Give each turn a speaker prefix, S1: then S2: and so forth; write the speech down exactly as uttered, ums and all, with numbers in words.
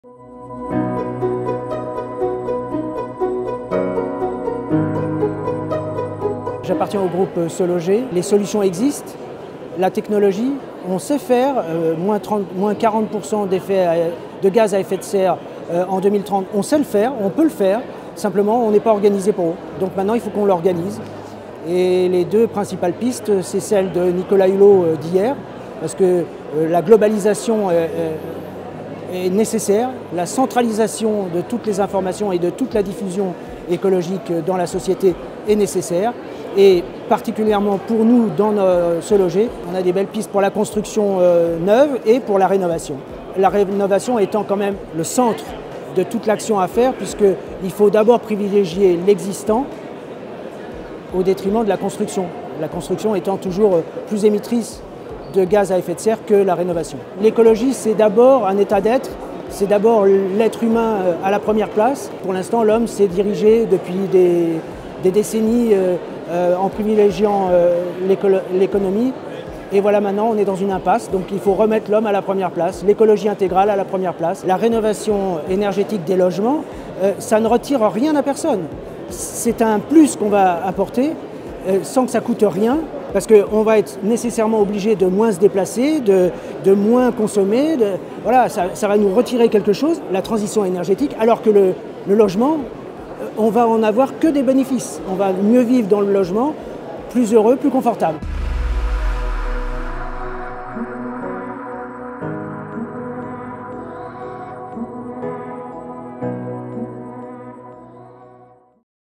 S1: J'appartiens au groupe Se Loger. Les solutions existent, la technologie, on sait faire, euh, moins, trente, moins quarante pour cent d'effets de gaz à effet de serre euh, en deux mille trente, on sait le faire, on peut le faire, simplement on n'est pas organisé pour eux. Donc maintenant il faut qu'on l'organise. Et les deux principales pistes, c'est celle de Nicolas Hulot euh, d'hier, parce que euh, la globalisation euh, est nécessaire, la centralisation de toutes les informations et de toute la diffusion écologique dans la société est nécessaire. Et particulièrement pour nous, dans nos, Se Loger, on a des belles pistes pour la construction euh, neuve et pour la rénovation. La rénovation étant quand même le centre de toute l'action à faire, puisqu'il faut d'abord privilégier l'existant au détriment de la construction. La construction étant toujours plus émettrice de gaz à effet de serre que la rénovation. L'écologie, c'est d'abord un état d'être, c'est d'abord l'être humain à la première place. Pour l'instant, l'homme s'est dirigé depuis des, des décennies euh, euh, en privilégiant euh, l'économie. Et voilà, maintenant, on est dans une impasse, donc il faut remettre l'homme à la première place, l'écologie intégrale à la première place. La rénovation énergétique des logements, euh, ça ne retire rien à personne. C'est un plus qu'on va apporter euh, sans que ça coûte rien, parce qu'on va être nécessairement obligé de moins se déplacer, de, de moins consommer. De, voilà, ça, ça va nous retirer quelque chose, la transition énergétique, alors que le, le logement, on va en avoir que des bénéfices. On va mieux vivre dans le logement, plus heureux, plus confortable.